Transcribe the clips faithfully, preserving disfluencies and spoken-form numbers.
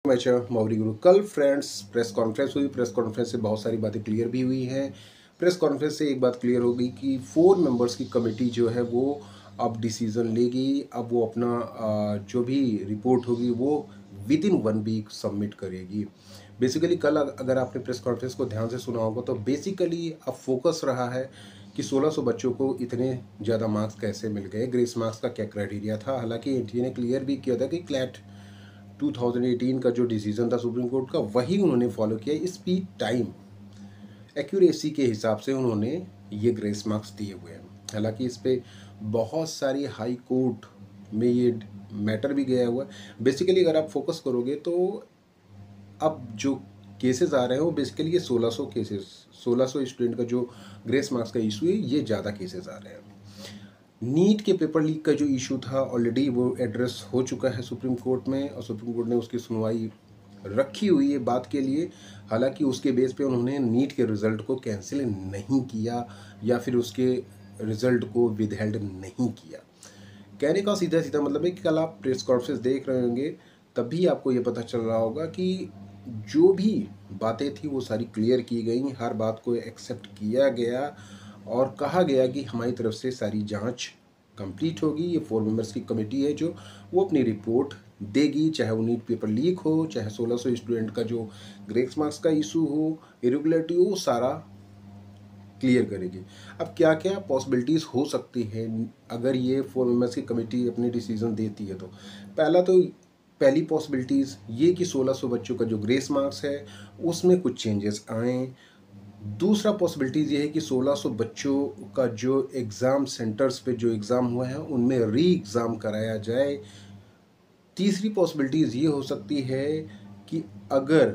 अच्छा मौरी गुरु कल फ्रेंड्स प्रेस कॉन्फ्रेंस हुई। प्रेस कॉन्फ्रेंस से बहुत सारी बातें क्लियर भी हुई हैं। प्रेस कॉन्फ्रेंस से एक बात क्लियर हो गई कि फोर मेंबर्स की कमेटी जो है वो अब डिसीज़न लेगी। अब वो अपना आ, जो भी रिपोर्ट होगी वो within one week submit करेगी। बेसिकली कल अगर आपने प्रेस कॉन्फ्रेंस को ध्यान से सुना होगा तो बेसिकली अब फोकस रहा है कि सोलह सौ बच्चों को इतने ज़्यादा मार्क्स कैसे मिल गए, ग्रेस मार्क्स का क्या क्राइटेरिया था। हालांकि एनटीए ने क्लियर भी किया था कि क्लैट दो हज़ार अठारह का जो डिसीजन था सुप्रीम कोर्ट का वही उन्होंने फॉलो किया। स्पीड टाइम एक्यूरेसी के हिसाब से उन्होंने ये ग्रेस मार्क्स दिए हुए हैं। हालांकि इस पर बहुत सारी हाई कोर्ट में ये मैटर भी गया हुआ है। बेसिकली अगर आप फोकस करोगे तो अब जो केसेस आ रहे हैं वो बेसिकली ये सोलह सौ केसेस सोलह सौ स्टूडेंट का जो ग्रेस मार्क्स का इशू है ये ज़्यादा केसेस आ रहे हैं। नीट के पेपर लीक का जो इशू था ऑलरेडी वो एड्रेस हो चुका है सुप्रीम कोर्ट में और सुप्रीम कोर्ट ने उसकी सुनवाई रखी हुई है बात के लिए। हालांकि उसके बेस पे उन्होंने नीट के रिज़ल्ट को कैंसिल नहीं किया या फिर उसके रिज़ल्ट को विदहेल्ड नहीं किया। कहने का सीधा सीधा मतलब है कि कल आप प्रेस कॉन्फ्रेंस देख रहे होंगे तभी आपको ये पता चल रहा होगा कि जो भी बातें थी वो सारी क्लियर की गई, हर बात को एक्सेप्ट किया गया और कहा गया कि हमारी तरफ से सारी जांच कंप्लीट होगी। ये फोर मेंबर्स की कमेटी है जो वो अपनी रिपोर्ट देगी, चाहे वो नीट पेपर लीक हो, चाहे सोलह सौ स्टूडेंट का जो ग्रेस मार्क्स का इशू हो, इरेगुलरिटी हो, सारा क्लियर करेगी। अब क्या क्या पॉसिबिलिटीज़ हो सकती हैं अगर ये फोर मेंबर्स की कमेटी अपनी डिसीजन देती है। तो पहला तो पहली पॉसिबिलिटीज़ ये कि सोलह सौ बच्चों का जो ग्रेस मार्क्स है उसमें कुछ चेंजेस आएँ। दूसरा पॉसिबिलिटीज़ ये है कि सोलह सौ बच्चों का जो एग्ज़ाम सेंटर्स पे जो एग्ज़ाम हुआ है उनमें री एग्ज़ाम कराया जाए। तीसरी पॉसिबिलिटीज़ ये हो सकती है कि अगर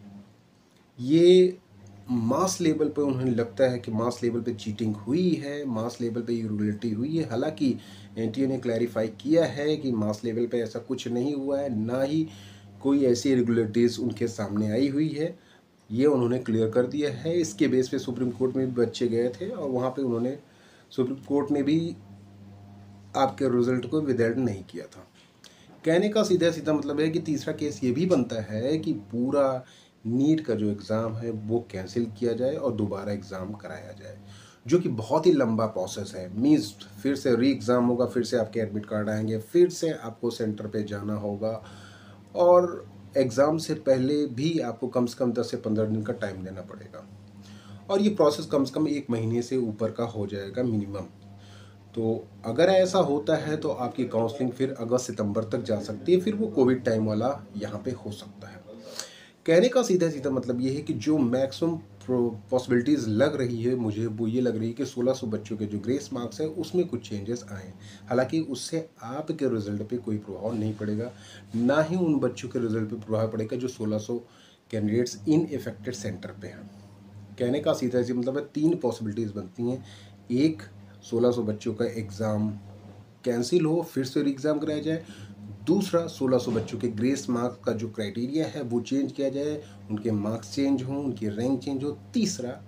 ये मास लेवल पे उन्हें लगता है कि मास लेवल पे चीटिंग हुई है, मास लेवल पे इरेगुलरिटी हुई है। हालांकि एनटीए ने क्लैरिफाई किया है कि मास लेवल पे ऐसा कुछ नहीं हुआ है, ना ही कोई ऐसी इरेगुलरिटीज़ उनके सामने आई हुई है। ये उन्होंने क्लियर कर दिया है। इसके बेस पे सुप्रीम कोर्ट में भी बच्चे गए थे और वहाँ पे उन्होंने सुप्रीम कोर्ट ने भी आपके रिजल्ट को विदहेल्ड नहीं किया था। कहने का सीधा सीधा मतलब है कि तीसरा केस ये भी बनता है कि पूरा नीट का जो एग्ज़ाम है वो कैंसिल किया जाए और दोबारा एग्ज़ाम कराया जाए, जो कि बहुत ही लंबा प्रोसेस है। मीन्स फिर से री एग्ज़ाम होगा, फिर से आपके एडमिट कार्ड आएंगे, फिर से आपको सेंटर पे जाना होगा और एग्ज़ाम से पहले भी आपको कम से कम दस से पंद्रह दिन का टाइम देना पड़ेगा और ये प्रोसेस कम से कम एक महीने से ऊपर का हो जाएगा मिनिमम। तो अगर ऐसा होता है तो आपकी काउंसलिंग फिर अगस्त सितंबर तक जा सकती है, फिर वो कोविड टाइम वाला यहाँ पे हो सकता है। कहने का सीधा सीधा मतलब ये है कि जो मैक्सिमम पॉसिबिलिटीज़ लग रही है मुझे वो ये लग रही है कि सोलह सौ बच्चों के जो ग्रेस मार्क्स है उसमें कुछ चेंजेस आए। हालांकि उससे आपके रिजल्ट पे कोई प्रभाव नहीं पड़ेगा, ना ही उन बच्चों के रिजल्ट पे प्रभाव पड़ेगा जो सोलह सौ कैंडिडेट्स इन इफेक्टेड सेंटर पे हैं। कहने का सीधा सीधा मतलब है तीन पॉसिबिलिटीज़ बनती हैं। एक, सोलह सौ बच्चों का एग्ज़ाम कैंसिल हो, फिर से एग्ज़ाम कराया जाए। दूसरा, सोलह सौ बच्चों के ग्रेस मार्क्स का जो क्राइटेरिया है वो चेंज किया जाए, उनके मार्क्स चेंज हों, उनकी रैंक चेंज हो। तीसरा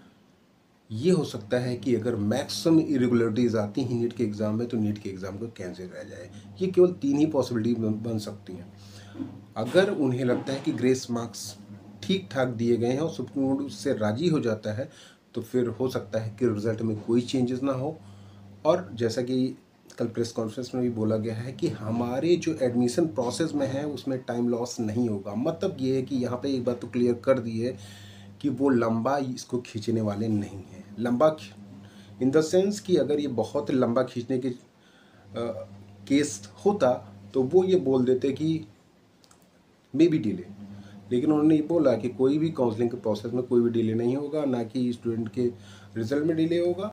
ये हो सकता है कि अगर मैक्सिमम इरेगुलरिटीज़ आती हैं नीट के एग्ज़ाम में तो नीट के एग्ज़ाम को कैंसिल कराया जाए। ये केवल तीन ही पॉसिबिलिटी बन सकती हैं। अगर उन्हें लगता है कि ग्रेस मार्क्स ठीक ठाक दिए गए हैं और सुप्रीम कोर्ट उससे राज़ी हो जाता है तो फिर हो सकता है कि रिज़ल्ट में कोई चेंजेस ना हो। और जैसा कि कल प्रेस कॉन्फ्रेंस में भी बोला गया है कि हमारे जो एडमिशन प्रोसेस में है उसमें टाइम लॉस नहीं होगा। मतलब ये है कि यहाँ पे एक बात तो क्लियर कर दी है कि वो लंबा इसको खींचने वाले नहीं हैं। लंबा इन द सेंस कि अगर ये बहुत लंबा खींचने के आ, केस होता तो वो ये बोल देते कि मे बी डिले, लेकिन उन्होंने ये बोला कि कोई भी काउंसलिंग के प्रोसेस में कोई भी डिले नहीं होगा, ना कि स्टूडेंट के रिजल्ट में डिले होगा।